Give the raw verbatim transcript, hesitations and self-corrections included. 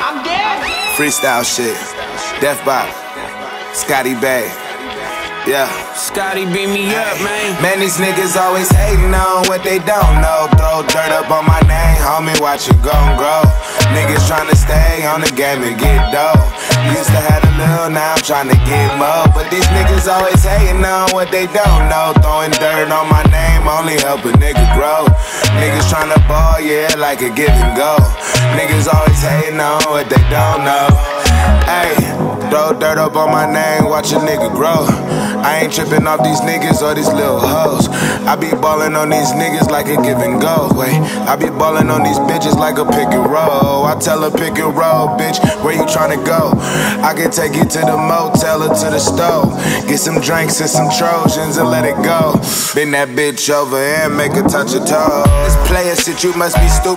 I'm dead. Freestyle shit. Death Bop. Scotty Bay. Yeah. Scotty beat me up, man. Man, these niggas always hating on what they don't know. Throw dirt up on my name, homie, watch it gon' grow. Niggas tryna stay on the game and get dough. Used to have a little, now I'm tryna get more. But these niggas always hating on what they don't know. Throwing dirt on my name only help a nigga grow. Niggas tryna ball, yeah, like a give and go. Niggas always hating on what they don't know. Hey, throw dirt up on my name, watch a nigga grow. I ain't tripping off these niggas or these little hoes. I be ballin' on these niggas like a give and go. Wait, I be ballin' on these bitches like a pick and roll. I tell her pick and roll, bitch, where you tryna go? I can take you to the motel or to the stove. Get some drinks and some Trojans and let it go. Bend that bitch over and make her touch her toes. This player shit, you must be stupid.